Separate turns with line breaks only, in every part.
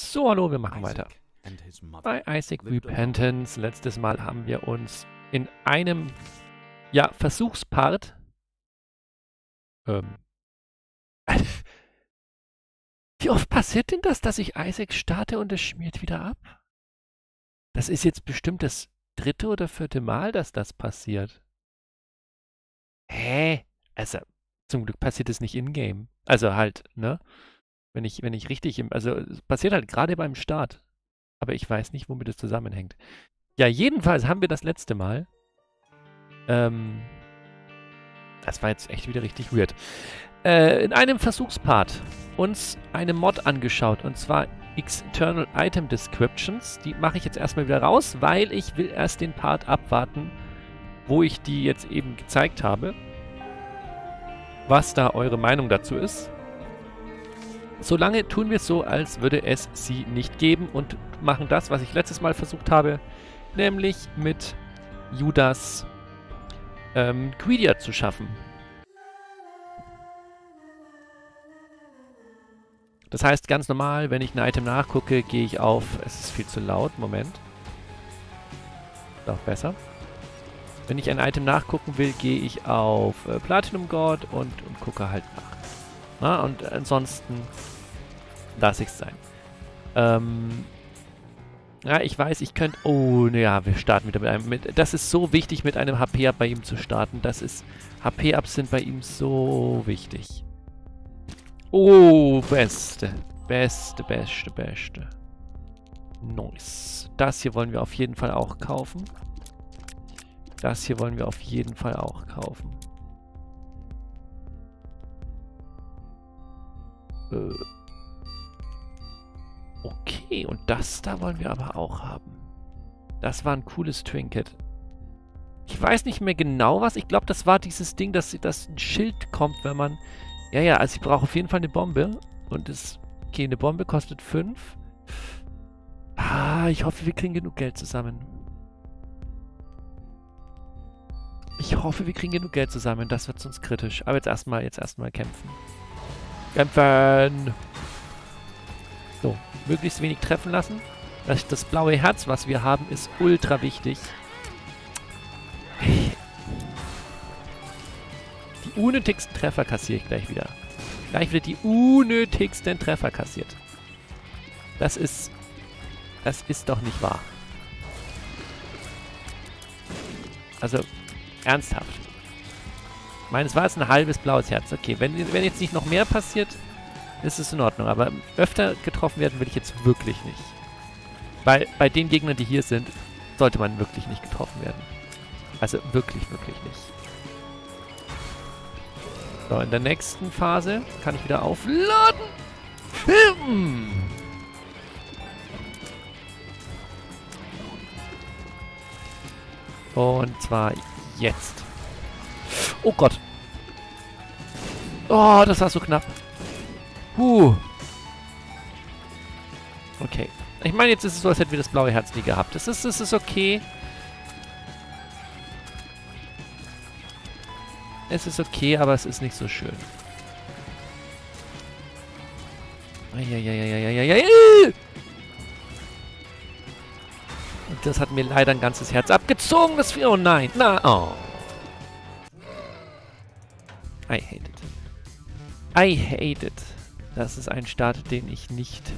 So, hallo, wir machen weiter. Bei Isaac Repentance. Letztes Mal haben wir uns in einem, ja, Versuchspart wie oft passiert denn das, dass ich Isaac starte und es schmiert wieder ab? Das ist jetzt bestimmt das 3. oder 4. Mal, dass das passiert. Hä? Also, zum Glück passiert es nicht in-game. Also halt, ne? Wenn ich richtig also es passiert halt gerade beim Start. Aber ich weiß nicht, womit es zusammenhängt. Ja, jedenfalls haben wir das letzte Mal. Das war jetzt echt wieder richtig weird. In einem Versuchspart uns eine Mod angeschaut. Und zwar External Item Descriptions. Die mache ich jetzt erstmal wieder raus, weil ich will erst den Part abwarten, wo ich die jetzt eben gezeigt habe. Was da eure Meinung dazu ist. Solange tun wir es so, als würde es sie nicht geben und machen das, was ich letztes Mal versucht habe, nämlich mit Judas Quidia zu schaffen. Das heißt, ganz normal, wenn ich ein Item nachgucke, gehe ich auf... Es ist viel zu laut, Moment. Doch, besser. Wenn ich ein Item nachgucken will, gehe ich auf Platinum God und gucke halt nach. Na, und ansonsten lasse ich es sein. Ja, ich weiß, ich könnte... Oh, naja, wir starten wieder mit einem... das ist so wichtig, mit einem HP-Up bei ihm zu starten. Das ist... HP-Ups sind bei ihm so wichtig. Oh, beste. Beste. Nice. Das hier wollen wir auf jeden Fall auch kaufen. Das hier wollen wir auf jeden Fall auch kaufen. Okay, und das da wollen wir aber auch haben. Das war ein cooles Trinket. Ich weiß nicht mehr genau was. Ich glaube, das war dieses Ding, dass ein Schild kommt, wenn man... Ja, also ich brauche auf jeden Fall eine Bombe. Und es... Okay, eine Bombe kostet 5. Ah, ich hoffe, wir kriegen genug Geld zusammen. Ich hoffe, wir kriegen genug Geld zusammen. Das wird sonst kritisch. Aber jetzt erstmal kämpfen. Kämpfen! So, möglichst wenig treffen lassen. Das blaue Herz, was wir haben, ist ultra wichtig. Die unnötigsten Treffer kassiere ich gleich wieder. Gleich wieder die unnötigsten Treffer kassiert. Das ist doch nicht wahr. Also, ernsthaft. Ich meine, es war jetzt ein halbes blaues Herz. Okay, wenn jetzt nicht noch mehr passiert, ist es in Ordnung. Aber öfter getroffen werden will ich jetzt wirklich nicht. Weil bei den Gegnern, die hier sind, sollte man wirklich nicht getroffen werden. Also wirklich nicht. So, in der nächsten Phase kann ich wieder aufladen. Und zwar jetzt. Oh Gott. Oh, das war so knapp. Okay. Ich meine, jetzt ist es so, als hätten wir das blaue Herz nie gehabt. Das ist okay. Es ist okay, aber es ist nicht so schön. Und das hat mir leider ein ganzes Herz abgezogen. Oh nein. Oh. I hate it. Das ist ein Start, den ich nicht...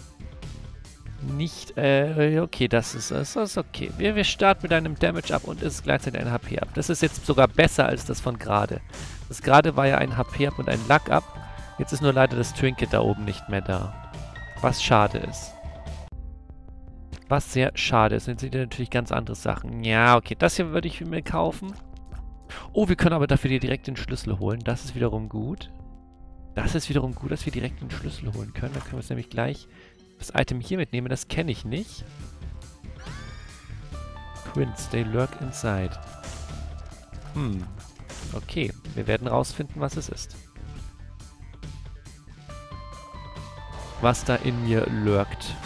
okay, das ist okay. Wir starten mit einem Damage up und es ist gleichzeitig ein HP up. Das ist jetzt sogar besser als das von gerade. Das gerade war ja ein HP up und ein Luck up. Jetzt ist nur leider das Trinket da oben nicht mehr da. Was schade ist. Was sehr schade ist. Jetzt sind natürlich ganz andere Sachen. Ja, okay, das hier würde ich mir kaufen. Oh, wir können aber dafür direkt den Schlüssel holen. Das ist wiederum gut. Das ist wiederum gut, dass wir direkt den Schlüssel holen können. Dann können wir es nämlich gleich... das Item hier mitnehmen, das kenne ich nicht. Quints, they lurk inside. Okay, wir werden rausfinden, was es ist. Was da in mir lurkt.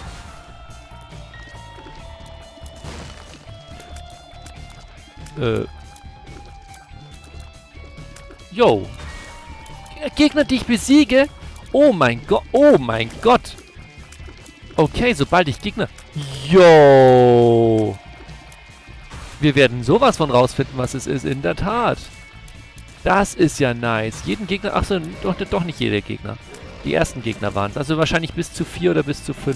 Yo. Gegner, die ich besiege? Oh mein Gott, oh mein Gott. Okay, sobald ich Gegner... Yo! Wir werden sowas von rausfinden, was es ist. In der Tat. Das ist ja nice. Jeden Gegner... Achso, doch nicht jeder Gegner. Die ersten Gegner waren es. Also wahrscheinlich bis zu 4 oder bis zu 5.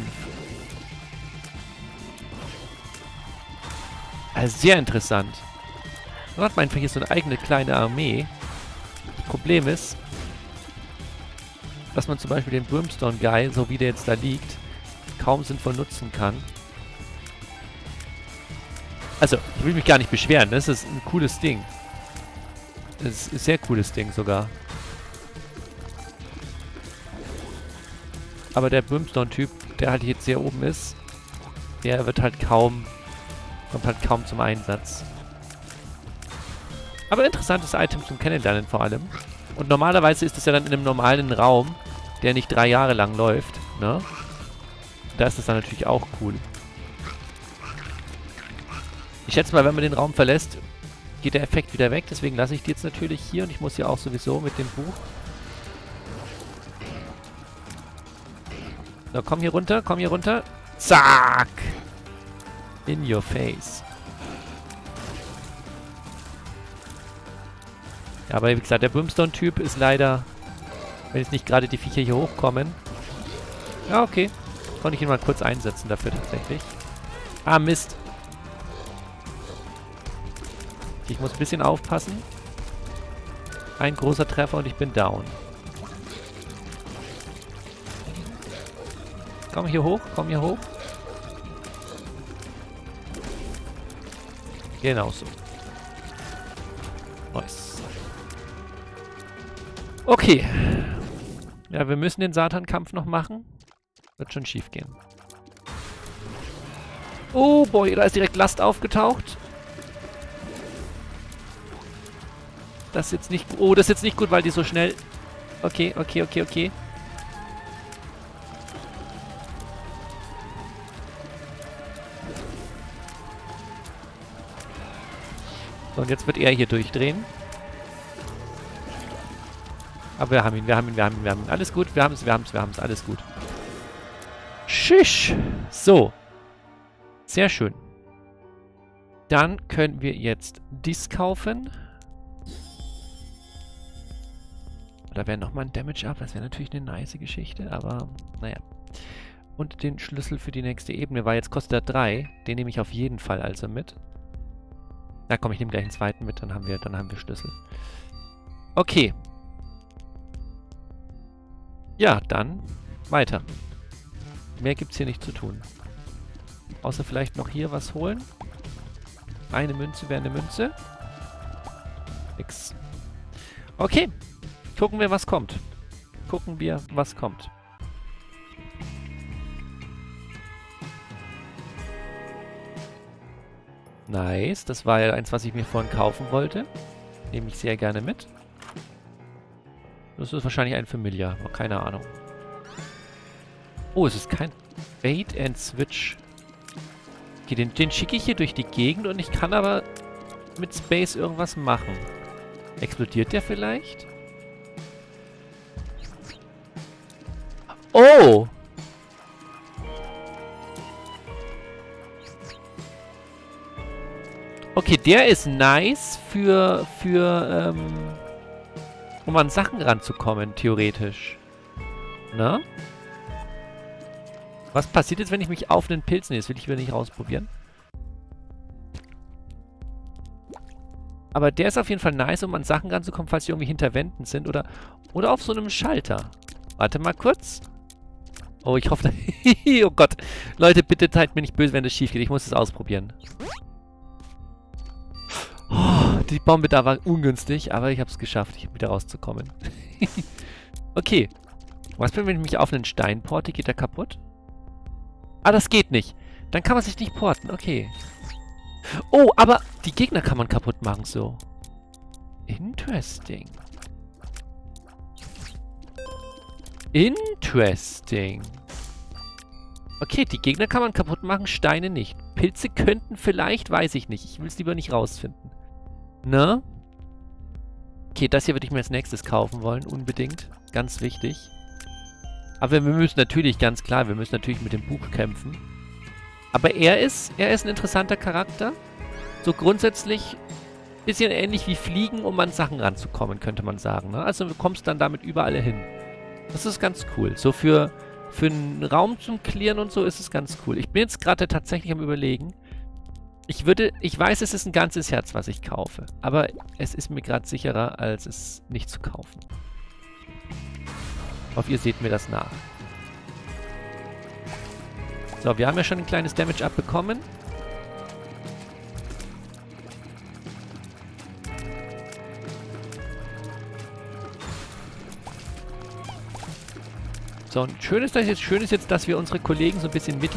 Also sehr interessant. Dann hat man einfach hier so eine eigene kleine Armee. Das Problem ist, dass man zum Beispiel den Brimstone Guy, so wie der jetzt da liegt, kaum sinnvoll nutzen kann. Also, ich will mich gar nicht beschweren. Das ist ein cooles Ding. Das ist ein sehr cooles Ding sogar. Aber der Brimstone-Typ, der halt jetzt hier oben ist, der wird halt kommt halt kaum zum Einsatz. Aber interessantes Item zum Kennenlernen vor allem. Und normalerweise ist es ja dann in einem normalen Raum, der nicht 3 Jahre lang läuft, ne? Da ist es dann natürlich auch cool. Ich schätze mal, wenn man den Raum verlässt, geht der Effekt wieder weg. Deswegen lasse ich die jetzt natürlich hier. Und ich muss ja auch sowieso mit dem Buch. So, komm hier runter, komm hier runter. Zack! In your face. Ja, aber wie gesagt, der Brimstone-Typ ist leider, wenn jetzt nicht gerade die Viecher hier hochkommen. Ja, okay. Konnte ich ihn mal kurz einsetzen dafür tatsächlich. Ah, Mist. Ich muss ein bisschen aufpassen. Ein großer Treffer und ich bin down. Komm hier hoch, komm hier hoch. Genau so. Nice. Okay. Ja, wir müssen den Satan-Kampf noch machen. Wird schon schief gehen. Oh boy, da ist direkt Last aufgetaucht. Das ist jetzt nicht... Oh, das ist jetzt nicht gut, weil die so schnell... Okay, okay, okay, okay. So, und jetzt wird er hier durchdrehen. Aber wir haben ihn, wir haben ihn, wir haben ihn, wir haben ihn. Alles gut, wir haben es, wir haben es, wir haben es. Alles gut. Schisch. So. Sehr schön. Dann können wir jetzt dies kaufen. Da wäre nochmal ein Damage Up. Das wäre natürlich eine nice Geschichte, aber naja. Und den Schlüssel für die nächste Ebene, weil jetzt kostet er 3. Den nehme ich auf jeden Fall also mit. Na komm, ich nehme gleich einen zweiten mit, dann haben wir Schlüssel. Okay. Ja, dann weiter. Mehr gibt's hier nicht zu tun. Außer vielleicht noch hier was holen. Eine Münze wäre eine Münze. Nix. Okay. Gucken wir, was kommt. Gucken wir, was kommt. Nice. Das war ja eins, was ich mir vorhin kaufen wollte. Nehme ich sehr gerne mit. Das ist wahrscheinlich ein Familiar. Keine Ahnung. Oh, es ist kein Bait and Switch. Okay, den schicke ich hier durch die Gegend und ich kann aber mit Space irgendwas machen. Explodiert der vielleicht? Oh! Okay, der ist nice um an Sachen ranzukommen, theoretisch. Na? Was passiert jetzt, wenn ich mich auf einen Pilz nehme? Das will ich wieder nicht ausprobieren. Aber der ist auf jeden Fall nice, um an Sachen ranzukommen, falls die irgendwie hinter Wänden sind oder auf so einem Schalter. Warte mal kurz. Oh, ich hoffe... Oh Gott. Leute, bitte seid mir nicht böse, wenn das schief geht. Ich muss es ausprobieren. Oh, die Bombe da war ungünstig, aber ich habe es geschafft, hier wieder rauszukommen. Okay. Was, wenn ich mich auf einen Stein porte? Geht der kaputt? Ah, das geht nicht. Dann kann man sich nicht porten. Okay. Oh, aber die Gegner kann man kaputt machen, so. Interesting. Interesting. Okay, die Gegner kann man kaputt machen, Steine nicht. Pilze könnten vielleicht, weiß ich nicht. Ich will es lieber nicht rausfinden. Na? Okay, das hier würde ich mir als nächstes kaufen wollen, unbedingt. Ganz wichtig. Aber wir müssen natürlich, ganz klar, wir müssen natürlich mit dem Buch kämpfen. Aber er ist ein interessanter Charakter. So grundsätzlich bisschen ähnlich wie Fliegen, um an Sachen ranzukommen, könnte man sagen. Ne? Also du kommst dann damit überall hin. Das ist ganz cool. So für einen Raum zum Clearen und so ist es ganz cool. Ich bin jetzt gerade tatsächlich am Überlegen. Ich weiß, es ist ein ganzes Herz, was ich kaufe. Aber es ist mir gerade sicherer, als es nicht zu kaufen. Ich hoffe, ihr seht mir das nach. So, wir haben ja schon ein kleines Damage abbekommen. So, und schön ist jetzt, dass wir unsere Kollegen so ein bisschen mittig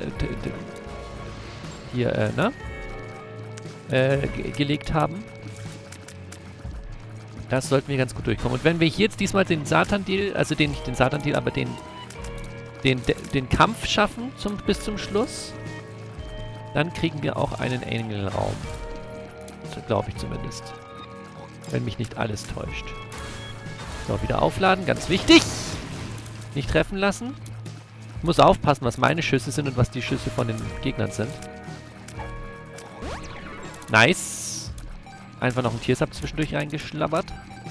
hier, gelegt haben. Das sollten wir ganz gut durchkommen. Und wenn wir hier jetzt diesmal den Satan-Deal, also nicht den Satan-Deal, aber den Kampf schaffen bis zum Schluss, dann kriegen wir auch einen Engelraum. So glaube ich zumindest. Wenn mich nicht alles täuscht. So, wieder aufladen, ganz wichtig. Nicht treffen lassen. Ich muss aufpassen, was meine Schüsse sind und was die Schüsse von den Gegnern sind. Nice. Einfach noch ein Tiersab zwischendurch reingeschlabbert.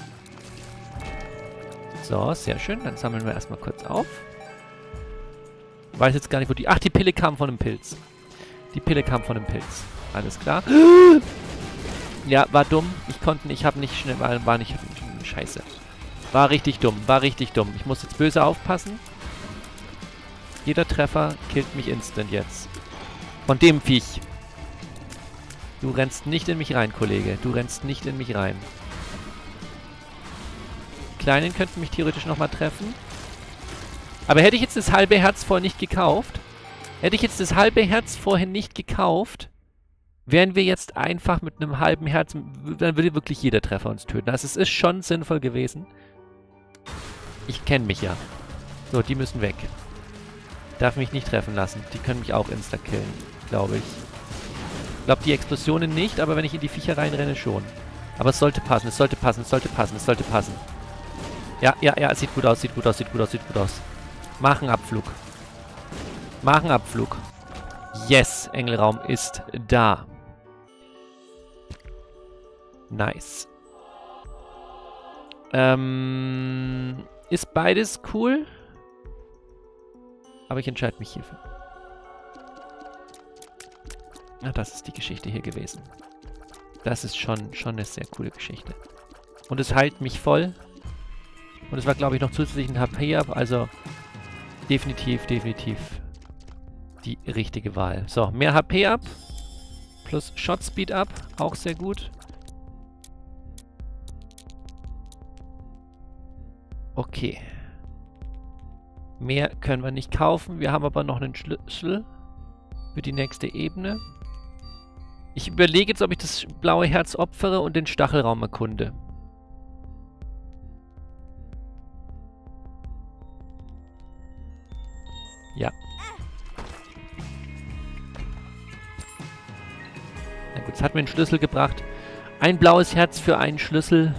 So, sehr schön. Dann sammeln wir erstmal kurz auf. Ich weiß jetzt gar nicht, wo die... Ach, die Pille kam von einem Pilz. Die Pille kam von einem Pilz. Alles klar. Ja, war dumm. Ich habe nicht schnell... War nicht... Scheiße. War richtig dumm. War richtig dumm. Ich muss jetzt böse aufpassen. Jeder Treffer killt mich instant jetzt. Von dem Viech. Du rennst nicht in mich rein, Kollege. Du rennst nicht in mich rein. Kleinen könnten mich theoretisch nochmal treffen. Aber hätte ich jetzt das halbe Herz vorher nicht gekauft, wären wir jetzt einfach mit einem halben Herz, dann würde wirklich jeder Treffer uns töten. Also es ist schon sinnvoll gewesen. Ich kenne mich ja. So, die müssen weg. Darf mich nicht treffen lassen. Die können mich auch insta-killen, glaube ich. Ich glaube, die Explosionen nicht, aber wenn ich in die Viecher reinrenne, schon. Aber es sollte passen, es sollte passen, es sollte passen, es sollte passen. Ja, ja, ja, es sieht gut aus, sieht gut aus, sieht gut aus, sieht gut aus. Machen Abflug. Machen Abflug. Yes, Engelraum ist da. Nice. Ist beides cool. Aber ich entscheide mich hierfür. Na, das ist die Geschichte hier gewesen. Das ist schon eine sehr coole Geschichte. Und es heilt mich voll. Und es war, glaube ich, noch zusätzlich ein HP ab. Also definitiv die richtige Wahl. So, mehr HP ab. Plus Shot Speed ab. Auch sehr gut. Okay. Mehr können wir nicht kaufen. Wir haben aber noch einen Schlüssel für die nächste Ebene. Ich überlege jetzt, ob ich das blaue Herz opfere und den Stachelraum erkunde. Ja. Na gut, es hat mir einen Schlüssel gebracht. Ein blaues Herz für einen Schlüssel.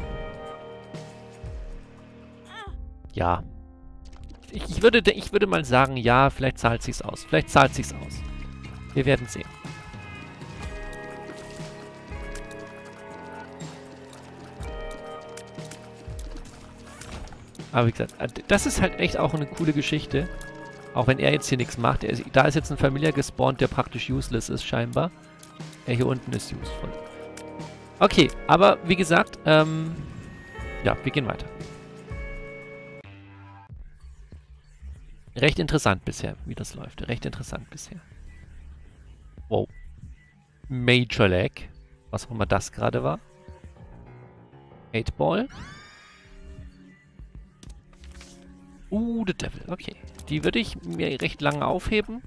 Ja. Ich würde mal sagen, ja, vielleicht zahlt sich's aus. Vielleicht zahlt sich's aus. Wir werden sehen. Aber wie gesagt, das ist halt echt auch eine coole Geschichte. Auch wenn er jetzt hier nichts macht. Da ist jetzt ein Familiar gespawnt, der praktisch useless ist, scheinbar. Er hier unten ist useful. Okay, aber wie gesagt, ja, wir gehen weiter. Recht interessant bisher, wie das läuft. Recht interessant bisher. Wow. Major Lag. Was auch immer das gerade war. 8-Ball. The Devil. Okay. Die würde ich mir recht lange aufheben.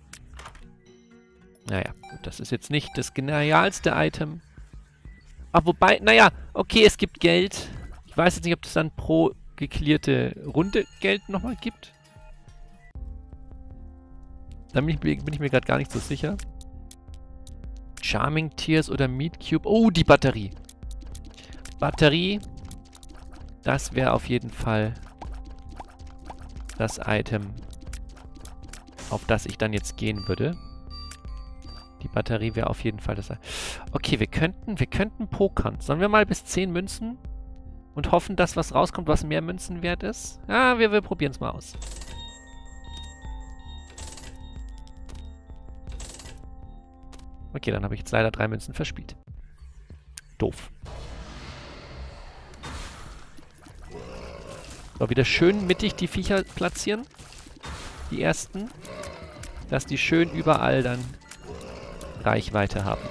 Naja, gut, das ist jetzt nicht das genialste Item. Ach, wobei, naja, okay, es gibt Geld. Ich weiß jetzt nicht, ob es dann pro geklärt Runde Geld nochmal gibt. Da bin ich mir gerade gar nicht so sicher. Charming Tears oder Meat Cube. Oh, die Batterie. Batterie. Das wäre auf jeden Fall das Item, auf das ich dann jetzt gehen würde. Die Batterie wäre auf jeden Fall das... Okay, wir könnten pokern. Sollen wir mal bis 10 Münzen und hoffen, dass was rauskommt, was mehr Münzen wert ist? Ja, wir probieren es mal aus. Okay, dann habe ich jetzt leider 3 Münzen verspielt. Doof. So, wieder schön mittig die Viecher platzieren. Die ersten. Dass die schön überall dann Reichweite haben.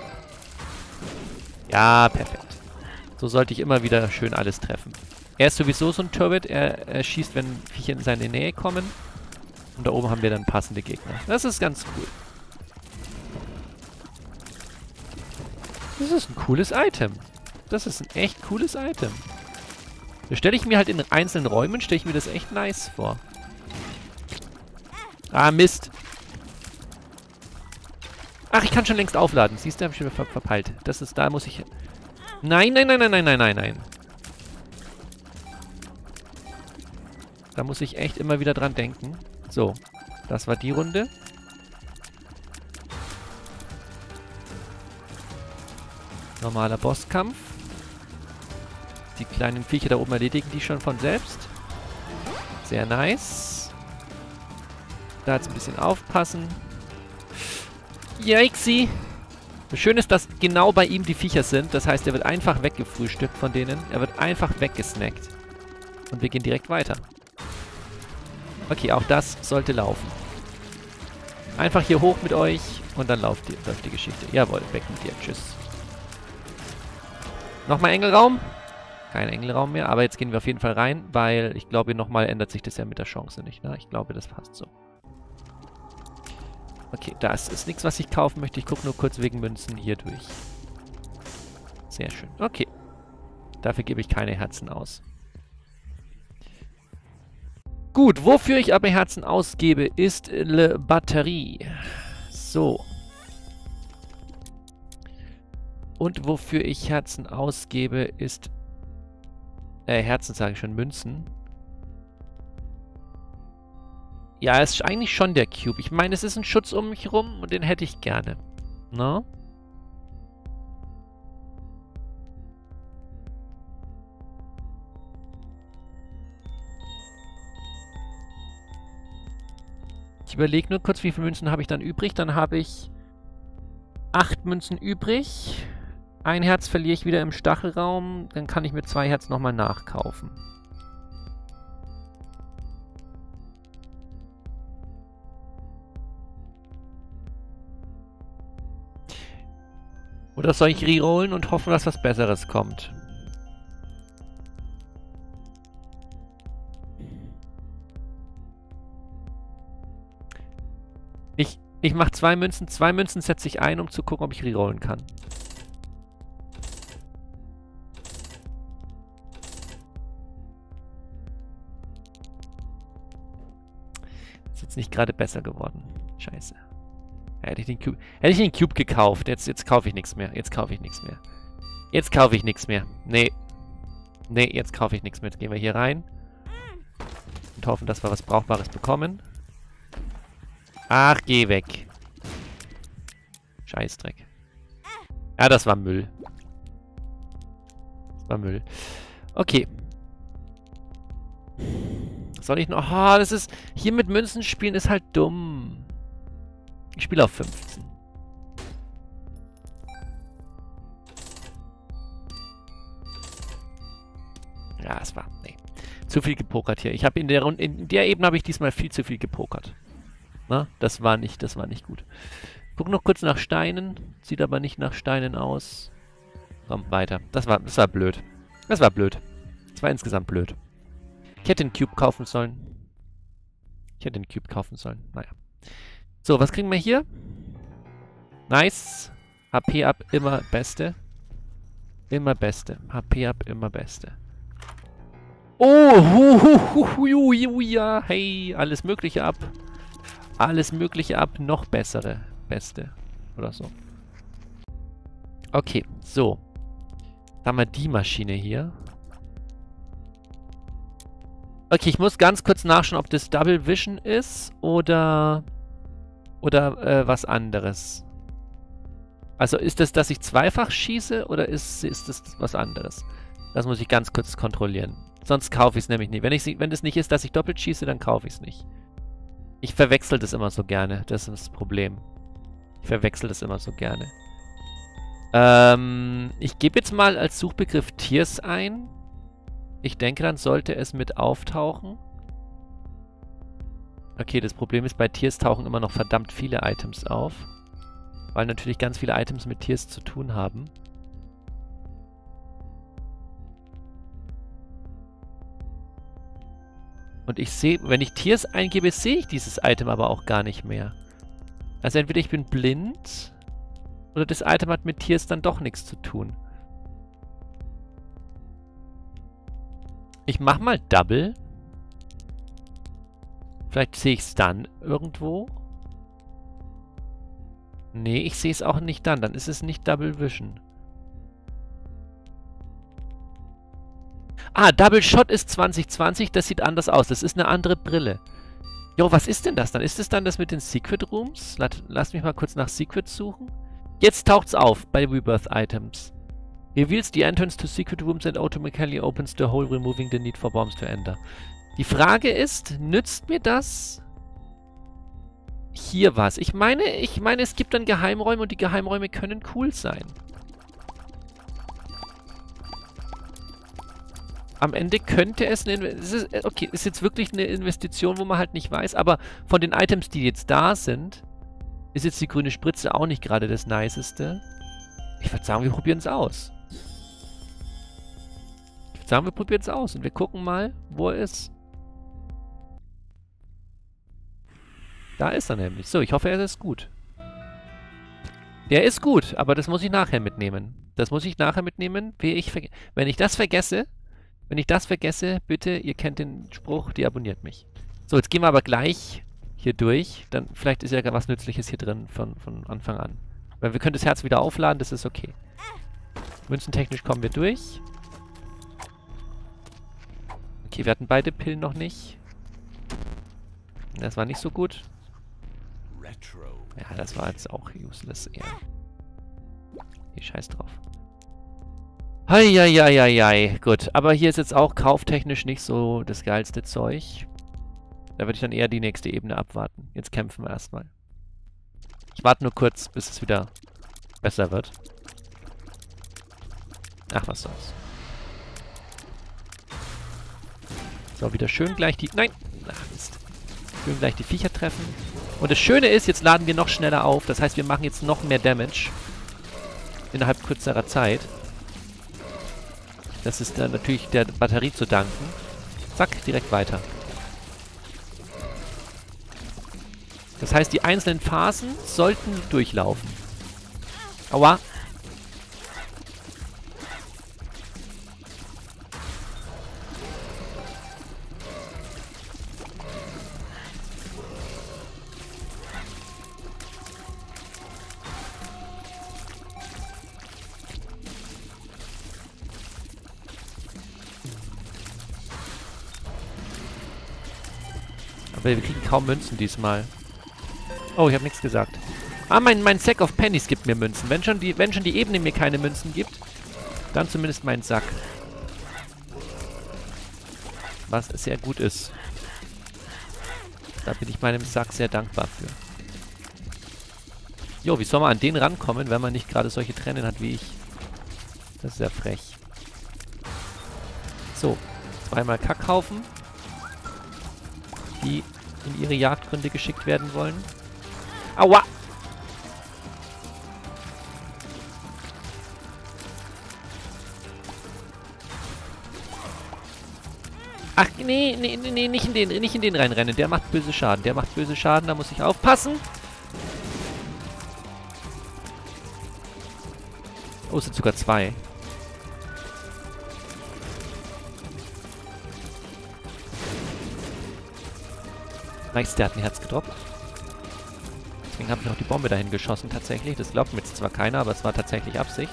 Ja, perfekt. So sollte ich immer wieder schön alles treffen. Er ist sowieso so ein Turret. Er schießt, wenn Viecher in seine Nähe kommen. Und da oben haben wir dann passende Gegner. Das ist ganz cool. Das ist ein cooles Item. Das ist ein echt cooles Item. Da stelle ich mir halt in einzelnen Räumen, stelle ich mir das echt nice vor. Ah, Mist. Ach, ich kann schon längst aufladen. Siehst du, habe ich schon verpeilt. Das ist, da muss ich... Nein, nein, nein, nein, nein, nein, nein, nein. Da muss ich echt immer wieder dran denken. So, das war die Runde. Normaler Bosskampf. Die kleinen Viecher da oben erledigen die schon von selbst. Sehr nice. Da jetzt ein bisschen aufpassen. Yikesy. Das Schöne ist, dass genau bei ihm die Viecher sind. Das heißt, er wird einfach weggefrühstückt von denen. Er wird einfach weggesnackt. Und wir gehen direkt weiter. Okay, auch das sollte laufen. Einfach hier hoch mit euch und dann läuft die Geschichte. Jawohl, weg mit dir. Tschüss. Nochmal Engelraum. Kein Engelraum mehr, aber jetzt gehen wir auf jeden Fall rein, weil ich glaube, nochmal ändert sich das ja mit der Chance nicht. Ne? Ich glaube, das passt so. Okay, das ist nichts, was ich kaufen möchte. Ich gucke nur kurz wegen Münzen hier durch. Sehr schön. Okay. Dafür gebe ich keine Herzen aus. Gut, wofür ich aber Herzen ausgebe, ist Le Batterie. So. Und wofür ich Herzen ausgebe, ist... Herzen sage ich schon, Münzen. Ja, es ist eigentlich schon der Cube. Ich meine, es ist ein Schutz um mich rum und den hätte ich gerne. Ne? Ich überlege nur kurz, wie viele Münzen habe ich dann übrig. Dann habe ich 8 Münzen übrig. Ein Herz verliere ich wieder im Stachelraum. Dann kann ich mit 2 Herzen nochmal nachkaufen. Oder soll ich rerollen und hoffen, dass was Besseres kommt? Ich mache 2 Münzen. 2 Münzen setze ich ein, um zu gucken, ob ich rerollen kann. Ist jetzt nicht gerade besser geworden. Scheiße. Hätte ich den Cube gekauft. Jetzt kaufe ich nichts mehr. Jetzt kaufe ich nichts mehr. Jetzt kaufe ich nichts mehr. Nee. Nee, jetzt kaufe ich nichts mehr. Jetzt gehen wir hier rein. Und hoffen, dass wir was Brauchbares bekommen. Ach, geh weg. Scheißdreck. Ja, das war Müll. Das war Müll. Okay. Soll ich noch... Oh, das ist... Hier mit Münzen spielen ist halt dumm. Ich spiele auf 15. Ja, es war... Nee. Zu viel gepokert hier. Ich habe in der Ebene habe ich diesmal viel zu viel gepokert. Na, das war nicht gut. Guck noch kurz nach Steinen. Sieht aber nicht nach Steinen aus. Komm, weiter. Das war blöd. Das war blöd. Das war insgesamt blöd. Ich hätte den Cube kaufen sollen. Naja. So, was kriegen wir hier? Nice. HP ab, immer Beste. Immer Beste. HP ab, immer Beste. Oh, ja, hey, alles Mögliche ab. Alles Mögliche ab, noch bessere. Beste. Oder so. Okay, so. Dann haben wir die Maschine hier. Okay, ich muss ganz kurz nachschauen, ob das Double Vision ist oder was anderes. Also ist das, dass ich zweifach schieße oder ist das was anderes? Das muss ich ganz kurz kontrollieren. Sonst kaufe ich es nämlich nicht. Wenn das nicht ist, dass ich doppelt schieße, dann kaufe ich es nicht. Ich verwechsel das immer so gerne. Das ist das Problem. Ich verwechsel das immer so gerne. Ich gebe jetzt mal als Suchbegriff Tiers ein. Ich denke, dann sollte es mit auftauchen. Okay, das Problem ist, bei Tiers tauchen immer noch verdammt viele Items auf. Weil natürlich ganz viele Items mit Tiers zu tun haben. Und ich sehe, wenn ich Tiers eingebe, sehe ich dieses Item aber auch gar nicht mehr. Also entweder ich bin blind oder das Item hat mit Tiers dann doch nichts zu tun. Ich mache mal Double. Vielleicht sehe ich es dann irgendwo. Nee, ich sehe es auch nicht dann. Dann ist es nicht Double Vision. Ah, Double Shot ist 2020. Das sieht anders aus. Das ist eine andere Brille. Jo, was ist denn das dann? Ist es dann das mit den Secret Rooms? Lass mich mal kurz nach Secrets suchen. Jetzt taucht's auf bei Rebirth Items. Reveals the entrance to Secret Rooms and automatically opens the hole, removing the need for bombs to enter. Die Frage ist, nützt mir das hier was? Ich meine, es gibt dann Geheimräume und die Geheimräume können cool sein. Am Ende könnte es okay, ist jetzt wirklich eine Investition, wo man halt nicht weiß, aber von den Items, die jetzt da sind, ist jetzt die grüne Spritze auch nicht gerade das Niceste. Ich würde sagen, wir probieren es aus. Ich würde sagen, wir probieren es aus und wir gucken mal, wo er ist. Da ist er nämlich. So, ich hoffe, er ist gut. Der ist gut, aber das muss ich nachher mitnehmen. Das muss ich nachher mitnehmen, wenn ich das vergesse... Wenn ich das vergesse, bitte, ihr kennt den Spruch, deabonniert mich. So, jetzt gehen wir aber gleich hier durch. Dann vielleicht ist ja gar was Nützliches hier drin von Anfang an. Weil wir können das Herz wieder aufladen, das ist okay. Münzentechnisch kommen wir durch. Okay, wir hatten beide Pillen noch nicht. Das war nicht so gut. Ja, das war jetzt auch useless eher. Okay, scheiß drauf. Heieieiei, gut. Aber hier ist jetzt auch kauftechnisch nicht so das geilste Zeug. Da würde ich dann eher die nächste Ebene abwarten. Jetzt kämpfen wir erstmal. Ich warte nur kurz, bis es wieder besser wird. Ach, was soll's. So, wieder schön gleich die... Nein! Ach, Mist. Schön gleich die Viecher treffen. Und das Schöne ist, jetzt laden wir noch schneller auf. Das heißt, wir machen jetzt noch mehr Damage. Innerhalb kürzerer Zeit. Das ist dann natürlich der Batterie zu danken. Zack, direkt weiter. Das heißt, die einzelnen Phasen sollten durchlaufen. Aua. Aber wir kriegen kaum Münzen diesmal. Oh, ich habe nichts gesagt. Ah, mein Sack of Pennies gibt mir Münzen. Wenn schon die Ebene mir keine Münzen gibt, dann zumindest mein Sack. Was sehr gut ist. Da bin ich meinem Sack sehr dankbar für. Jo, wie soll man an den rankommen, wenn man nicht gerade solche Tränen hat wie ich? Das ist ja frech. So, zweimal Kackhaufen, die in ihre Jagdgründe geschickt werden wollen. Aua! Ach, nee, nicht in den reinrennen. Der macht böse Schaden. Da muss ich aufpassen. Oh, es sind sogar zwei. Nice, der hat ein Herz gedroppt. Deswegen habe ich auch die Bombe dahin geschossen, tatsächlich. Das glaubt mir jetzt zwar keiner, aber es war tatsächlich Absicht.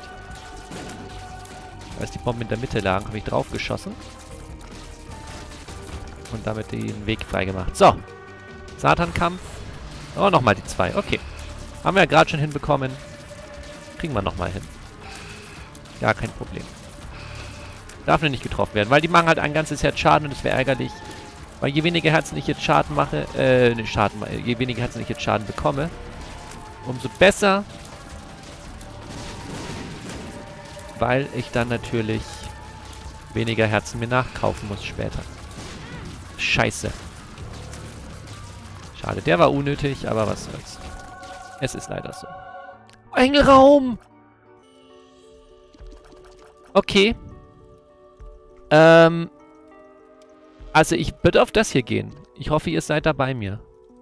Als die Bomben in der Mitte lagen, habe ich drauf geschossen. und damit den Weg freigemacht. So. Satan-Kampf. Oh, nochmal die 2. Okay. Haben wir ja gerade schon hinbekommen. Kriegen wir nochmal hin. Gar kein Problem. Darf nur nicht getroffen werden, weil die machen halt ein ganzes Herz Schaden und das wäre ärgerlich. Weil je weniger Herzen ich jetzt Schaden mache, je weniger Herzen ich jetzt Schaden bekomme, umso besser. Weil ich dann natürlich weniger Herzen mir nachkaufen muss später. Scheiße. Schade, der war unnötig, aber was soll's. Es ist leider so. Engelraum! Okay. Also ich würde auf das hier gehen. Ich hoffe, ihr seid da bei mir.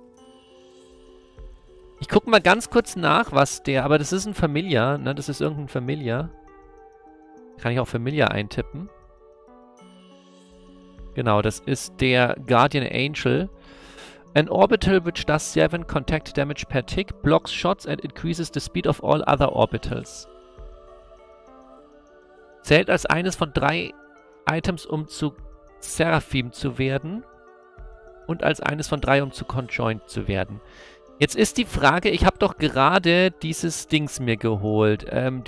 Ich gucke mal ganz kurz nach, was der... Aber das ist ein Familiar, ne? Das ist irgendein Familiar. Kann ich auch Familiar eintippen. Genau, das ist der Guardian Angel. An orbital which does 7 contact damage per tick, blocks shots and increases the speed of all other orbitals. Zählt als eines von 3 Items, um zu Seraphim zu werden. Und als eines von 3, um zu Conjoined zu werden. Jetzt ist die Frage, ich habe doch gerade dieses Dings mir geholt.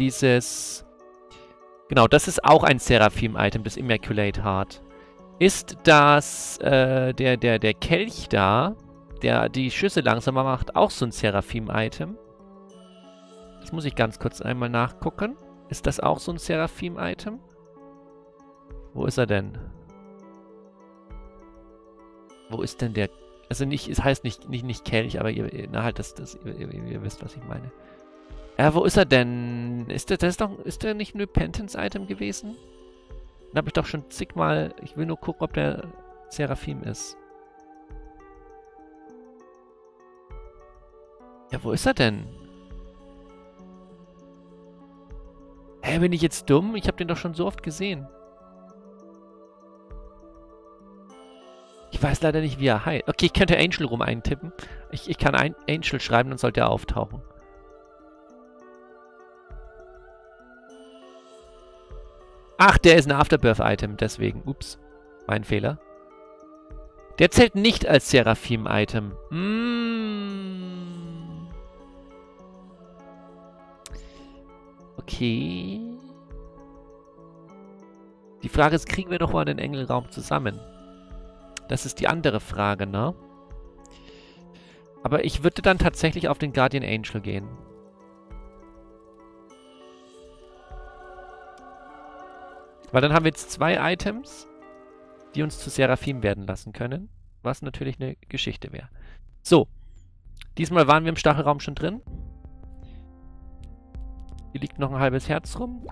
Genau, das ist auch ein Seraphim-Item, das Immaculate Heart. Ist das, der Kelch da, der die Schüsse langsamer macht, auch so ein Seraphim-Item? Das muss ich ganz kurz einmal nachgucken. Ist das auch so ein Seraphim-Item? Wo ist er denn? Wo ist denn der... Also nicht, es heißt nicht Kelch, aber ihr wisst, was ich meine. Wo ist er denn? Ist der nicht ein Repentance-Item gewesen? Den habe ich doch schon zigmal... Ich will nur gucken, ob der Seraphim ist. Ja, wo ist er denn? Hä, bin ich jetzt dumm? Ich habe den doch schon so oft gesehen. Ich weiß leider nicht, wie er heißt. Okay, ich könnte Angel rum eintippen. Ich kann Angel schreiben, dann sollte er auftauchen. Ach, der ist ein Afterbirth-Item, deswegen. Ups, mein Fehler. Der zählt nicht als Seraphim-Item. Okay. Die Frage ist, kriegen wir noch mal den Engelraum zusammen? Das ist die andere Frage, ne? Aber ich würde dann tatsächlich auf den Guardian Angel gehen. Weil dann haben wir jetzt 2 Items, die uns zu Seraphim werden lassen können. Was natürlich eine Geschichte wäre. So. Diesmal waren wir im Stachelraum schon drin. Hier liegt noch ein halbes Herz rum.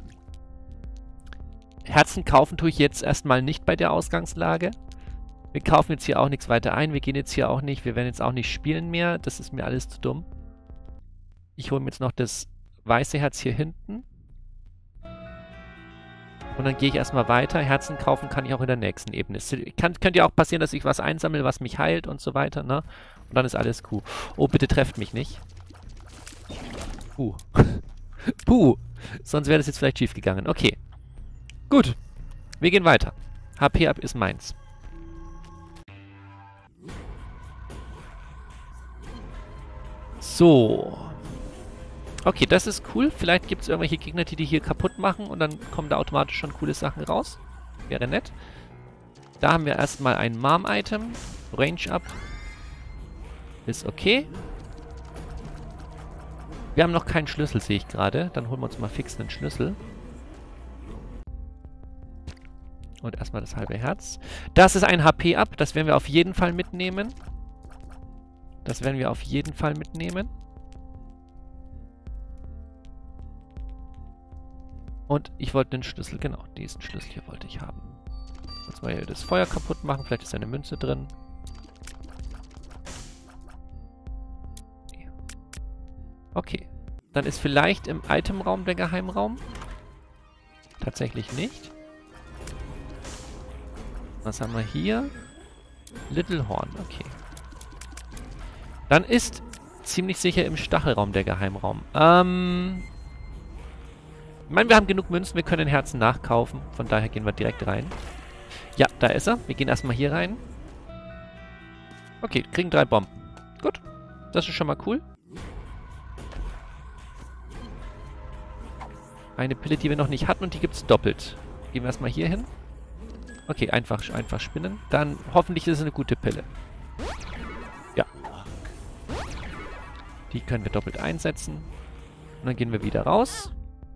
Herzen kaufen tue ich jetzt erstmal nicht bei der Ausgangslage. Wir kaufen jetzt hier auch nichts weiter ein. Wir gehen jetzt hier auch nicht. Wir werden jetzt auch nicht spielen mehr. Das ist mir alles zu dumm. Ich hole mir jetzt noch das weiße Herz hier hinten. Und dann gehe ich erstmal weiter. Herzen kaufen kann ich auch in der nächsten Ebene. Es könnte ja auch passieren, dass ich was einsammle, was mich heilt und so weiter, ne? Und dann ist alles cool. Oh, bitte trefft mich nicht. Puh. Puh. Sonst wäre das jetzt vielleicht schief gegangen. Okay. Gut. Wir gehen weiter. HP ab ist meins. So. Okay, das ist cool. Vielleicht gibt es irgendwelche Gegner, die hier kaputt machen und dann kommen da automatisch schon coole Sachen raus. Wäre nett. Da haben wir erstmal ein Mom-Item. Range-Up. Ist okay. Wir haben noch keinen Schlüssel, sehe ich gerade. Dann holen wir uns mal fix einen Schlüssel. Und erstmal das halbe Herz. Das ist ein HP-Up. Das werden wir auf jeden Fall mitnehmen. Das werden wir auf jeden Fall mitnehmen. Und ich wollte den Schlüssel, genau, diesen Schlüssel hier wollte ich haben. Jetzt mal hier das Feuer kaputt machen, vielleicht ist eine Münze drin. Okay, dann ist vielleicht im Itemraum der Geheimraum. Tatsächlich nicht. Was haben wir hier? Little Horn, okay. Dann ist ziemlich sicher im Stachelraum der Geheimraum. Ich meine, wir haben genug Münzen, wir können Herzen nachkaufen. Von daher gehen wir direkt rein. Ja, da ist er. Wir gehen erstmal hier rein. Okay, kriegen 3 Bomben. Gut. Das ist schon mal cool. Eine Pille, die wir noch nicht hatten und die gibt es doppelt. Gehen wir erstmal hier hin. Okay, einfach spinnen. Dann hoffentlich ist es eine gute Pille. Ja. Die können wir doppelt einsetzen. Und dann gehen wir wieder raus.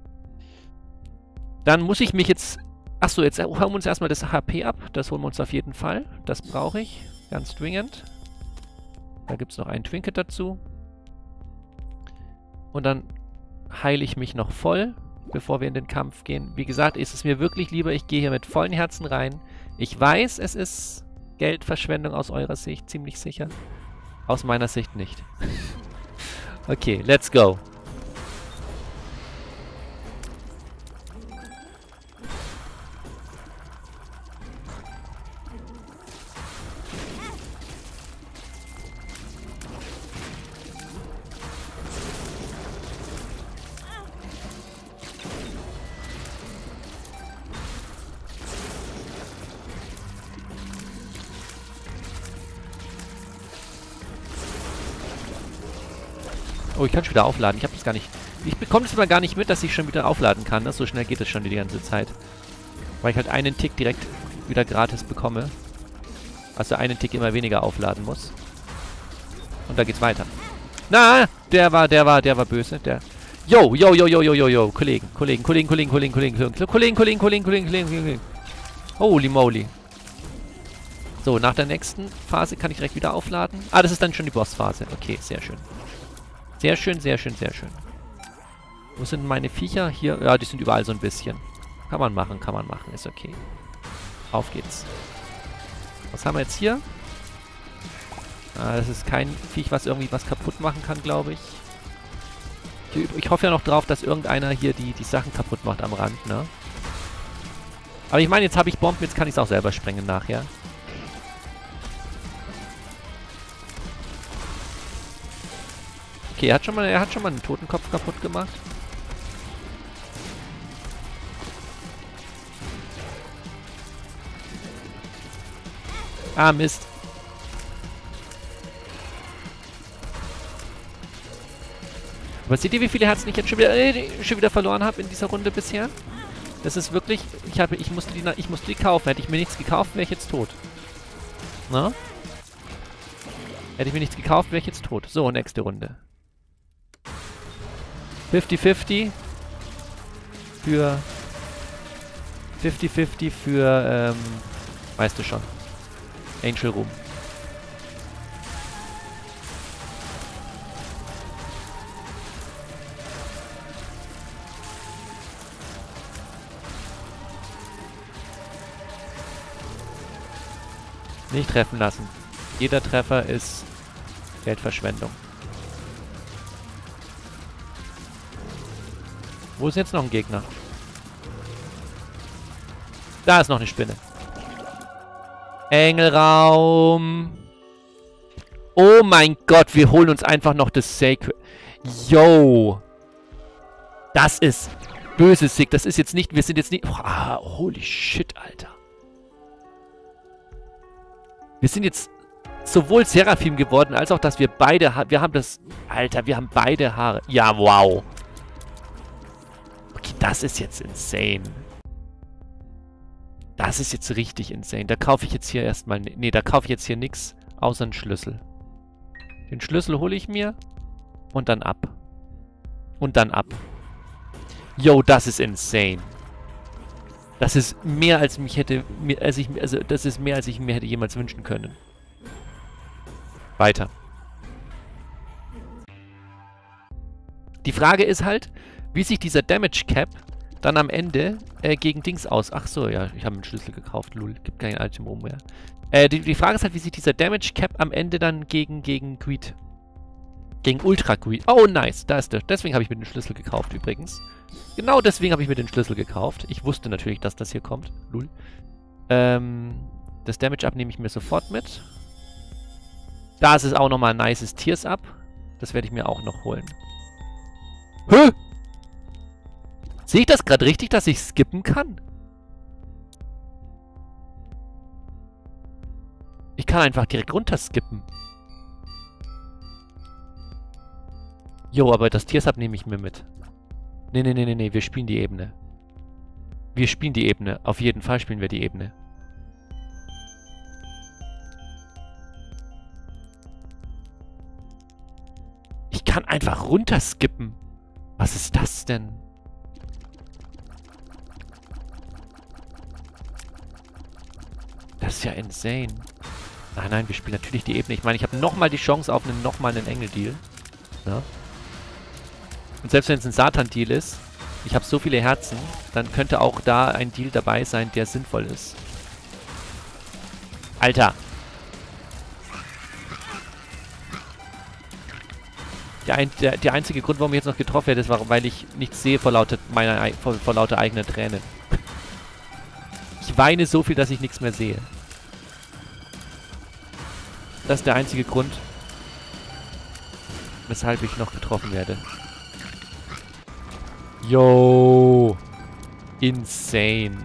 Dann muss ich mich jetzt... Achso, jetzt holen wir uns erstmal das HP ab. Das holen wir uns auf jeden Fall. Das brauche ich. Ganz dringend. Da gibt es noch einen Trinket dazu. Und dann heile ich mich noch voll, bevor wir in den Kampf gehen. Wie gesagt, ist es mir wirklich lieber, ich gehe hier mit vollen Herzen rein. Ich weiß, es ist Geldverschwendung aus eurer Sicht, ziemlich sicher. Aus meiner Sicht nicht. Okay, let's go. Oh, ich kann schon wieder aufladen. Ich habe das gar nicht... Ich bekomme das immer gar nicht mit, dass ich schon wieder aufladen kann. Ne? So schnell geht es schon die ganze Zeit. Weil ich halt einen Tick direkt wieder gratis bekomme. Also einen Tick immer weniger aufladen muss. Und da geht's weiter. Na, der war böse. Der... Yo. Kollegen. Holy moly. So, nach der nächsten Phase kann ich direkt wieder aufladen. Ah, das ist dann schon die Bossphase. Okay, sehr schön. Sehr schön. Wo sind meine Viecher? Hier, ja, die sind überall so ein bisschen. Kann man machen. Ist okay. Auf geht's. Was haben wir jetzt hier? Ah, das ist kein Viech, was irgendwie was kaputt machen kann, glaube ich. Ich hoffe ja noch drauf, dass irgendeiner hier die Sachen kaputt macht am Rand, ne? Aber ich meine, jetzt habe ich Bomben, jetzt kann ich es auch selber sprengen nachher. Okay, er hat schon mal einen Totenkopf kaputt gemacht. Ah, Mist. Aber seht ihr, wie viele Herzen ich jetzt schon wieder verloren habe in dieser Runde bisher? Das ist wirklich... Ich musste die kaufen. Hätte ich mir nichts gekauft, wäre ich jetzt tot. Na? Hätte ich mir nichts gekauft, wäre ich jetzt tot. So, nächste Runde. 50-50 für... 50-50 für, weißt du schon. Angel Room. Nicht treffen lassen. Jeder Treffer ist Geldverschwendung. Wo ist jetzt noch ein Gegner? Da ist noch eine Spinne. Engelraum. Oh mein Gott, wir holen uns einfach noch das Sacred. Yo. Das ist böse Sick. Das ist jetzt nicht... Wir sind jetzt nicht... Oh, holy shit, Alter. Wir sind jetzt sowohl Seraphim geworden, als auch, dass wir beide... Wir haben das... Alter, wir haben beide Haare. Ja, wow. Okay, das ist jetzt insane. Das ist jetzt richtig insane. Da kaufe ich jetzt hier erstmal... Nee, da kaufe ich jetzt hier nichts außer einen Schlüssel. Den Schlüssel hole ich mir und dann ab. Und dann ab. Yo, das ist insane. Das ist mehr, als mich hätte... Also, das ist mehr, als ich mir hätte jemals wünschen können. Weiter. Die Frage ist halt, wie sich dieser Damage Cap dann am Ende gegen Dings aus... Ach so, ja, ich habe einen Schlüssel gekauft, lul. Gibt kein Item mehr. Die Frage ist halt, wie sich dieser Damage Cap am Ende dann gegen Greed... Gegen Ultra Greed... Oh, nice. Da ist der. Deswegen habe ich mir den Schlüssel gekauft, übrigens. Genau deswegen habe ich mir den Schlüssel gekauft. Ich wusste natürlich, dass das hier kommt. Lul. Das Damage Up nehme ich mir sofort mit. Da ist es auch nochmal ein nices Tears Up. Das werde ich mir auch noch holen. Hä? Sehe ich das gerade richtig, dass ich skippen kann? kann einfach direkt runterskippen. Jo, aber das Tiersub nehme ich mir mit. Nee, wir spielen die Ebene. Wir spielen die Ebene. Auf jeden Fall spielen wir die Ebene. Ich kann einfach runterskippen. Was ist das denn? Das ist ja insane. Nein, wir spielen natürlich die Ebene. Ich meine, ich habe nochmal die Chance auf nochmal einen Engel-Deal. Ja. Und selbst wenn es ein Satan-Deal ist, ich habe so viele Herzen, dann könnte auch da ein Deal dabei sein, der sinnvoll ist. Alter! Der einzige Grund, warum ich jetzt noch getroffen werde, ist, weil ich nichts sehe vor lauter eigener Tränen. Ich weine so viel, dass ich nichts mehr sehe. Das ist der einzige Grund, weshalb ich noch getroffen werde. Yo! Insane.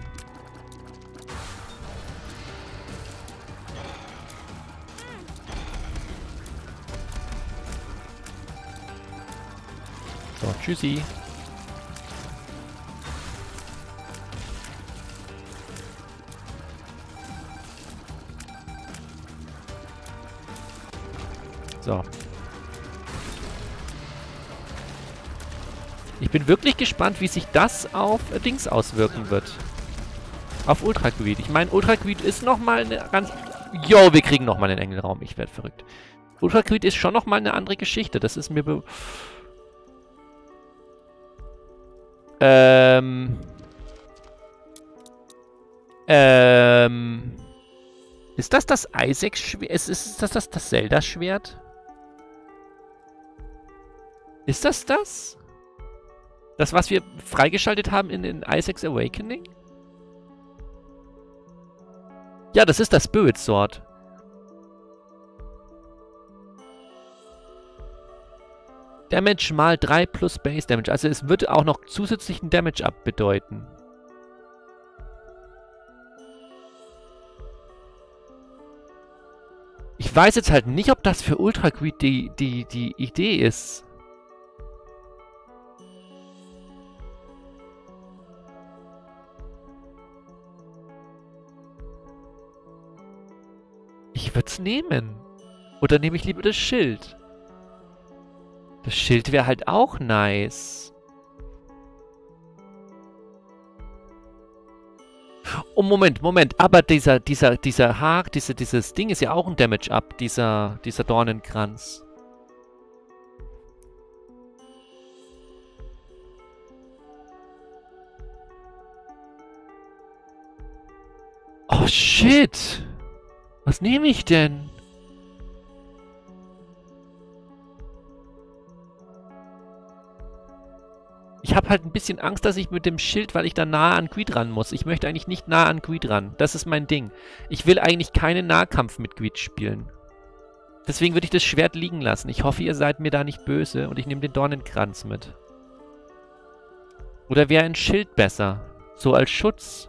So, tschüssi. So. Ich bin wirklich gespannt, wie sich das auf Dings auswirken wird. Auf Ultra-Greed. Ich meine, Ultra-Greed ist nochmal eine ganz... Yo, wir kriegen nochmal einen Engelraum. Ich werde verrückt. Ultra-Greed ist schon nochmal eine andere Geschichte. Das ist mir... Ist das das Isaac-Schwert? Ist das das Zelda-Schwert? Ist das das? Das, was wir freigeschaltet haben in Isaac's Awakening? Ja, das ist das Spirit Sword. Damage mal 3 plus Base Damage. Also es wird auch noch zusätzlichen Damage Up bedeuten. Ich weiß jetzt halt nicht, ob das für Ultra Greed die Idee ist. Ich würde es nehmen. Oder nehme ich lieber das Schild? Das Schild wäre halt auch nice. Oh, Moment. Aber dieser Haag, dieses Ding ist ja auch ein Damage-Up, dieser Dornenkranz. Oh, shit. Was nehme ich denn? Ich habe halt ein bisschen Angst, dass ich mit dem Schild, weil ich da nah an Greed ran muss. Ich möchte eigentlich nicht nah an Greed ran. Das ist mein Ding. Ich will eigentlich keinen Nahkampf mit Greed spielen. Deswegen würde ich das Schwert liegen lassen. Ich hoffe, ihr seid mir da nicht böse und ich nehme den Dornenkranz mit. Oder wäre ein Schild besser? So als Schutz.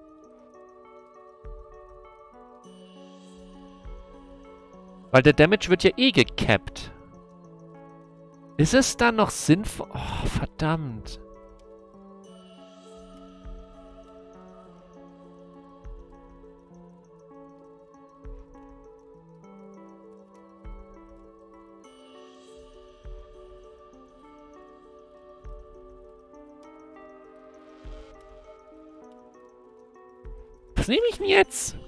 Weil der Damage wird ja eh gecapped. Ist es dann noch sinnvoll? Oh, verdammt. Was nehme ich denn jetzt?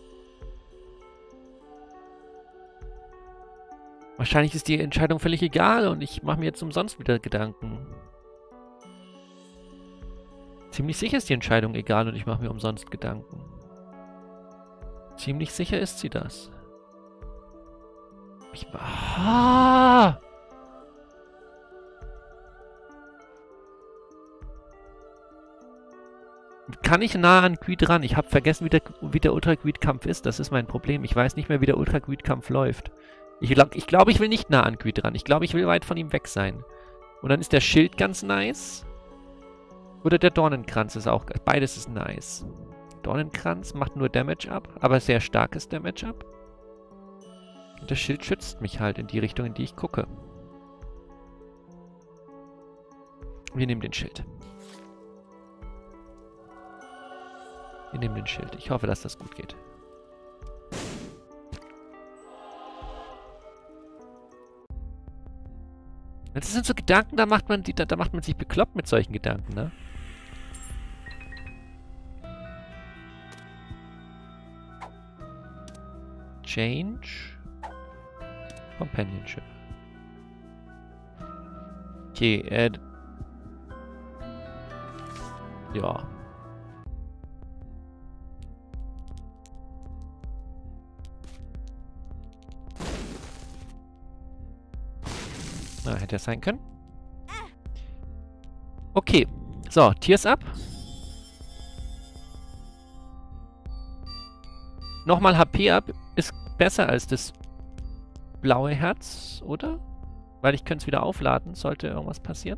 Wahrscheinlich ist die Entscheidung völlig egal und ich mache mir jetzt umsonst wieder Gedanken. Ziemlich sicher ist die Entscheidung egal und ich mache mir umsonst Gedanken. Ziemlich sicher ist sie das. Kann ich nah an Greed ran? Ich habe vergessen, wie der Ultra-Greed-Kampf ist. Das ist mein Problem. Ich weiß nicht mehr, wie der Ultra-Greed-Kampf läuft. Ich glaube, ich will nicht nah an Greed ran. Ich glaube, ich will weit von ihm weg sein. Und dann ist der Schild ganz nice. Oder der Dornenkranz ist auch... Beides ist nice. Dornenkranz macht nur Damage ab, aber sehr starkes Damage ab. Das Schild schützt mich halt in die Richtung, in die ich gucke. Wir nehmen den Schild. Wir nehmen den Schild. Ich hoffe, dass das gut geht. Das sind so Gedanken, da macht man sich bekloppt mit solchen Gedanken, ne? Change. Companionship. Okay, ja. Na, hätte es sein können. Okay. So, Tears up. Nochmal HP ab. Ist besser als das blaue Herz, oder? Weil ich könnte es wieder aufladen, sollte irgendwas passieren.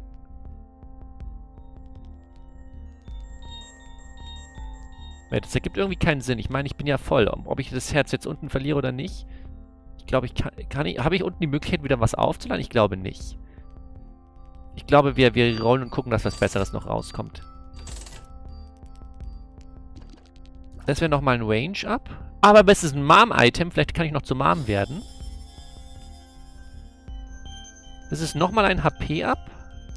Das ergibt irgendwie keinen Sinn. Ich meine, ich bin ja voll. Ob ich das Herz jetzt unten verliere oder nicht. Ich glaube, ich kann habe ich unten die Möglichkeit, wieder was aufzuladen? Ich glaube nicht. Ich glaube, wir rollen und gucken, dass was Besseres noch rauskommt. Das wäre nochmal ein Range-Up. Aber es ist ein Mom-Item. Vielleicht kann ich noch zu Mom werden. Das ist nochmal ein HP-Up.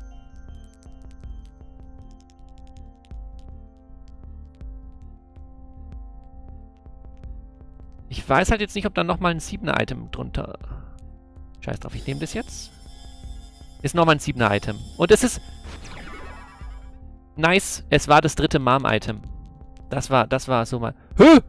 Ich weiß halt jetzt nicht, ob da nochmal ein 7er-Item drunter... Scheiß drauf, ich nehme das jetzt. Ist nochmal ein 7er-Item. Und es ist... Nice, es war das dritte Mom-Item. Das war so mal... Hä?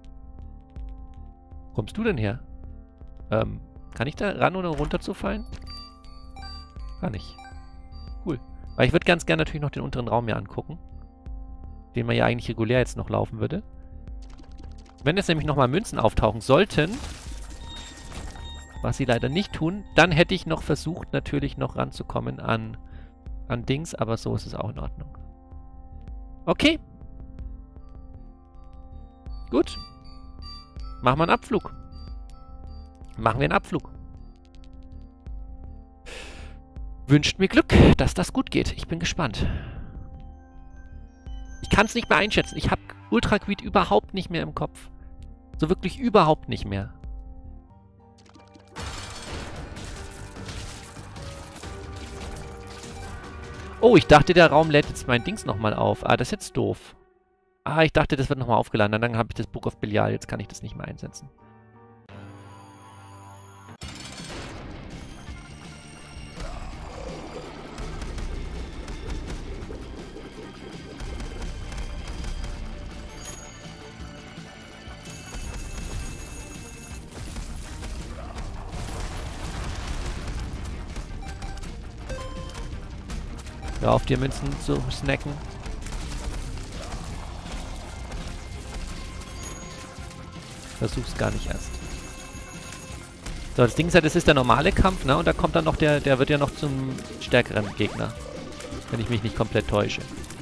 Wo kommst du denn her? Kann ich da ran, ohne runterzufallen? Gar nicht. Cool. Weil ich würde ganz gerne natürlich noch den unteren Raum mir angucken. Den man ja eigentlich regulär jetzt noch laufen würde. Wenn jetzt nämlich nochmal Münzen auftauchen sollten, was sie leider nicht tun, dann hätte ich noch versucht, natürlich noch ranzukommen an Dings, aber so ist es auch in Ordnung. Okay. Gut. Machen wir einen Abflug. Machen wir einen Abflug. Wünscht mir Glück, dass das gut geht. Ich bin gespannt. Ich kann es nicht mehr einschätzen. Ich habe Ultra Greed überhaupt nicht mehr im Kopf. So wirklich überhaupt nicht mehr. Oh, ich dachte, der Raum lädt jetzt mein Dings nochmal auf. Ah, das ist jetzt doof. Ah, ich dachte, das wird nochmal aufgeladen. Dann habe ich das Book of Belial. Jetzt kann ich das nicht mehr einsetzen. Hör auf, dir Münzen zu snacken. Versuch's gar nicht erst. So, das Ding ist ja, das ist der normale Kampf, ne? Und da kommt dann noch der wird ja noch zum stärkeren Gegner. Wenn ich mich nicht komplett täusche.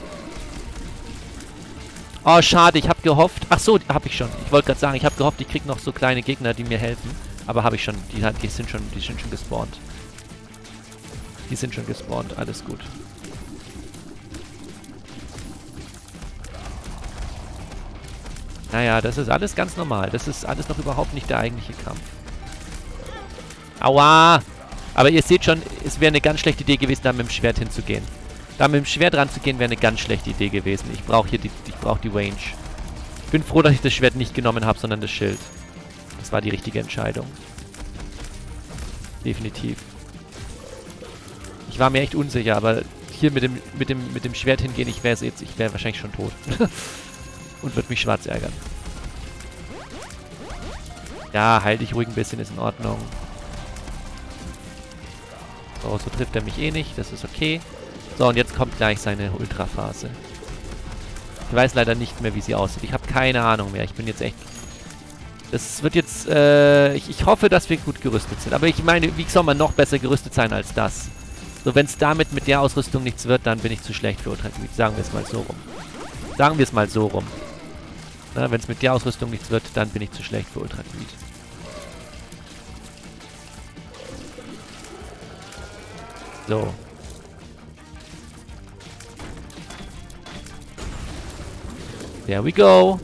Oh, schade, ich habe gehofft... Ach so, habe ich schon. Ich wollte gerade sagen, ich habe gehofft, ich kriege noch so kleine Gegner, die mir helfen. Aber habe ich schon. Die sind schon gespawnt. Die sind schon gespawnt. Alles gut. Naja, das ist alles ganz normal. Das ist alles noch überhaupt nicht der eigentliche Kampf. Aua! Aber ihr seht schon, es wäre eine ganz schlechte Idee gewesen, da mit dem Schwert hinzugehen. Da mit dem Schwert ranzugehen, wäre eine ganz schlechte Idee gewesen. Ich brauche hier die Range. Ich bin froh, dass ich das Schwert nicht genommen habe, sondern das Schild. Das war die richtige Entscheidung. Definitiv. Ich war mir echt unsicher, aber hier mit dem Schwert hingehen, ich wäre wahrscheinlich schon tot. Und würde mich schwarz ärgern. Ja, heil dich ruhig ein bisschen, ist in Ordnung. So, so trifft er mich eh nicht, das ist okay. So, und jetzt kommt gleich seine Ultraphase. Ich weiß leider nicht mehr, wie sie aussieht. Ich habe keine Ahnung mehr. Ich bin jetzt echt... Das wird jetzt... ich hoffe, dass wir gut gerüstet sind. Aber ich meine, wie soll man noch besser gerüstet sein als das? So, wenn es damit mit der Ausrüstung nichts wird, dann bin ich zu schlecht für Ultra Greed. Sagen wir es mal so rum. Sagen wir es mal so rum. Wenn es mit der Ausrüstung nichts wird, dann bin ich zu schlecht für Ultra Greed. So. There we go.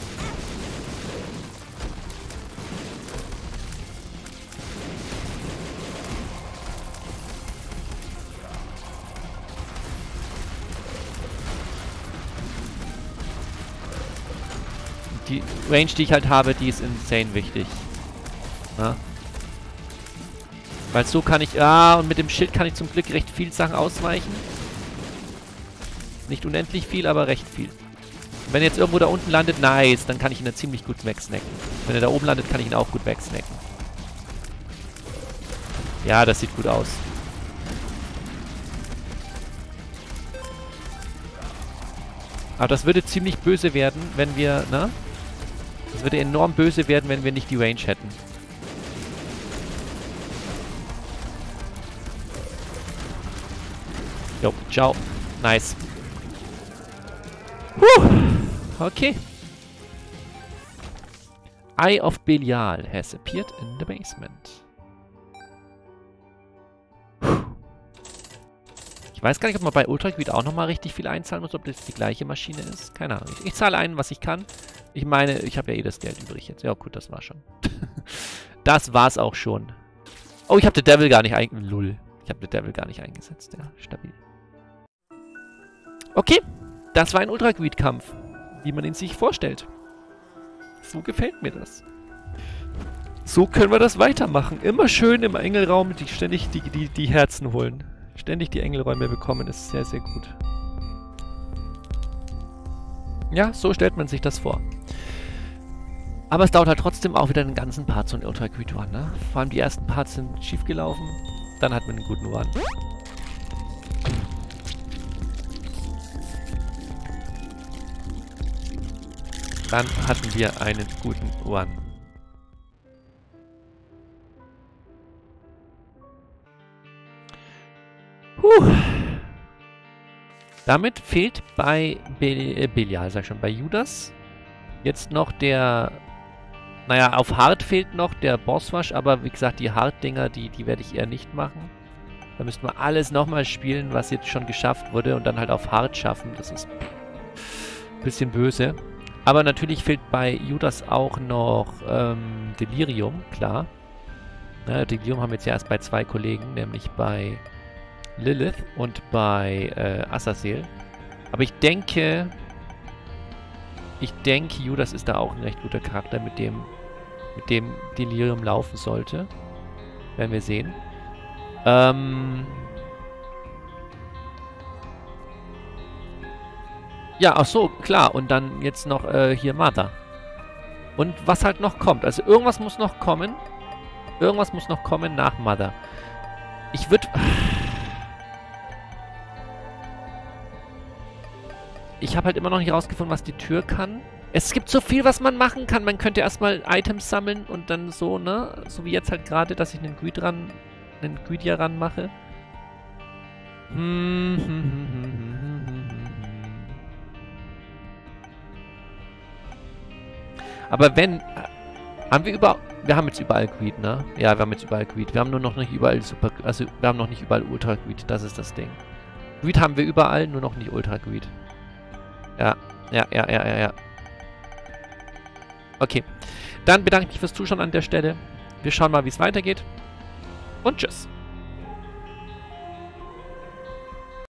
Die Range, die ich halt habe, die ist insane wichtig. Ja? Weil so kann ich... Ah, und mit dem Schild kann ich zum Glück recht viel Sachen ausweichen. Nicht unendlich viel, aber recht viel. Wenn er jetzt irgendwo da unten landet, nice, dann kann ich ihn da ziemlich gut wegsnacken. Wenn er da oben landet, kann ich ihn auch gut wegsnacken. Ja, das sieht gut aus. Aber das würde ziemlich böse werden, wenn wir, ne? Das würde enorm böse werden, wenn wir nicht die Range hätten. Jo, ciao. Nice. Okay. Eye of Belial has appeared in the basement. Ich weiß gar nicht, ob man bei Ultragrid auch nochmal richtig viel einzahlen muss, ob das die gleiche Maschine ist. Keine Ahnung. Ich zahle ein, was ich kann. Ich meine, ich habe ja eh das Geld übrig jetzt. Ja, gut, das war schon. Das war's auch schon. Oh, ich habe The Devil gar nicht eingesetzt. Lull. Ich habe The Devil gar nicht eingesetzt. Ja, stabil. Okay. Das war ein Ultragrid-Kampf. Wie man ihn sich vorstellt. So gefällt mir das. So können wir das weitermachen. Immer schön im Engelraum ständig die Herzen holen. Ständig die Engelräume bekommen, ist sehr, sehr gut. Ja, so stellt man sich das vor. Aber es dauert halt trotzdem auch wieder einen ganzen Part, so ein Ultragrid Run, ne? Vor allem die ersten Parts sind schief gelaufen. Dann hat man einen guten Run. Dann hatten wir einen guten Run. Damit fehlt bei Belial, sag ich schon, bei Judas jetzt noch der... Naja, auf Hard fehlt noch der Bosswash, aber wie gesagt, die Hard-Dinger, die werde ich eher nicht machen. Da müssten wir alles nochmal spielen, was jetzt schon geschafft wurde und dann halt auf Hard schaffen. Das ist ein bisschen böse. Aber natürlich fehlt bei Judas auch noch Delirium, klar. Na, Delirium haben wir jetzt ja erst bei 2 Kollegen, nämlich bei Lilith und bei Azazel. Aber ich denke, Judas ist da auch ein recht guter Charakter, mit dem Delirium laufen sollte. Werden wir sehen. Ja, ach so, klar. Und dann jetzt noch hier Mother. Und was halt noch kommt. Also irgendwas muss noch kommen. Irgendwas muss noch kommen nach Mother. Ich würde... Ich habe halt immer noch nicht rausgefunden, was die Tür kann. Es gibt so viel, was man machen kann. Man könnte erstmal Items sammeln und dann so, ne? So wie jetzt halt gerade, dass ich einen Greedia ranmache. Aber wenn... Haben wir überall... Wir haben jetzt überall Greed, ne? Ja, wir haben jetzt überall Greed. Wir haben nur noch nicht überall Super... Also, wir haben noch nicht überall Ultra Greed. Das ist das Ding. Greed haben wir überall, nur noch nicht Ultra Greed. Ja. Okay. Dann bedanke ich mich fürs Zuschauen an der Stelle. Wir schauen mal, wie es weitergeht. Und tschüss.